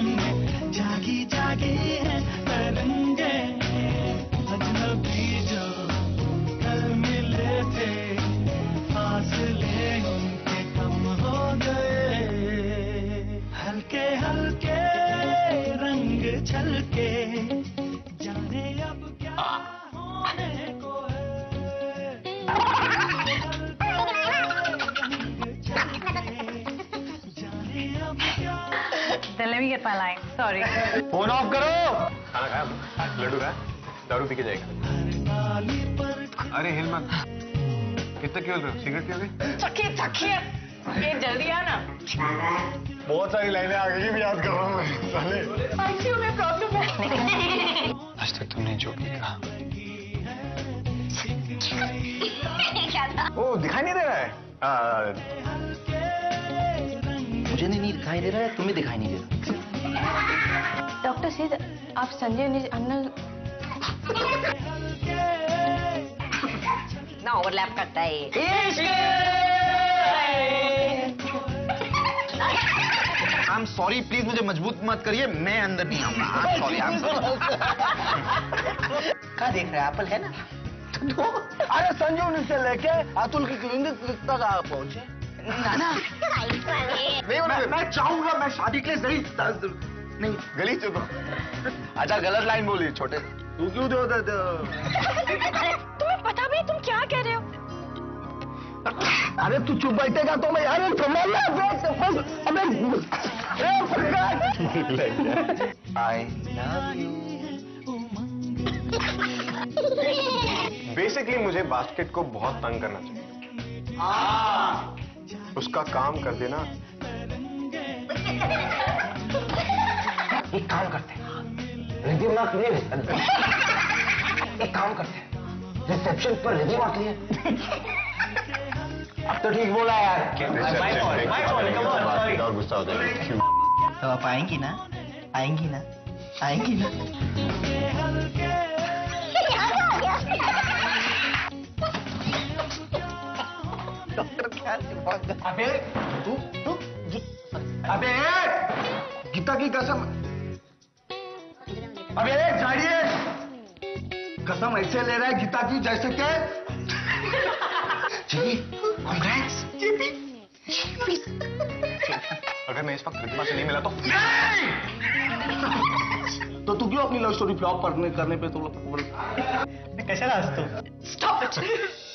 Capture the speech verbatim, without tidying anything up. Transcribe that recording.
में जागी जागी है तरंगे, अजनबी जो कल मिले थे फासले उनके कम हो गए, हल्के हल्के रंग छलके जाने अब क्या होने को है। Then let me get my line. Sorry. Phone off करो। खाना खाया? लड्डू खाया? दारू पी के जाएगा। अरे हिल मत। कितना क्यों रहे हो? सिगरेट पियोगे? चखिए चखिए। ये जल्दी आना। बहुत सारी लाइनें आ गई भी याद कर रहा हूँ मैं। साले। आईसीयू में प्रॉब्लम है। आज तक तुमने जो भी कहा। क्या था? ओ दिखाई नहीं दे रहा है। आ, मुझे नहीं, नहीं दिखाई दे रहा है, तुम्हें दिखाई नहीं दे रहा। डॉक्टर सिद्ध, आप संजय अन्ना ना ओवरलैप करता है। आई एम सॉरी, प्लीज मुझे मजबूत मत करिए, मैं अंदर नहीं आऊंगा। I am sorry, I am sorry. क्या देख रहे हैं, एप्पल है ना? तो अरे संजू से लेके अतुल की क्लिनिक तक आप पहुंचे ना ना नहीं, मैं, मैं चाहूंगा, मैं शादी के लिए सही नहीं। गली चुको। अच्छा गलत लाइन बोली छोटे। तू क्यों दो दे तुम्हें पता भी तुम क्या कह रहे हो? अरे तू चुप बैठेगा तो मैं अरे आई लव यू। बेसिकली मुझे बास्केट को बहुत तंग करना चाहिए। उसका काम कर देना। एक काम करते हैं, रिदम ना लिए एक काम करते हैं, रिसेप्शन पर रिदम आती है। अब तो ठीक बोला यार। और गुस्सा होता है। तो आप आएंगी ना? आएंगी ना? आएंगी ना? डॉक्टर क्या? अबे तू तू अबे गीता की कसम, अबे जाइए, कसम ऐसे ले रहा है गीता की जैसे के जी कांग्रेट्स। अगर मैं इस वक्त रिद्धिमा से नहीं मिला तो तो तू क्यों अपनी लव स्टोरी फ्लॉप करने करने पे तो कैसा रास्ता? Stop it.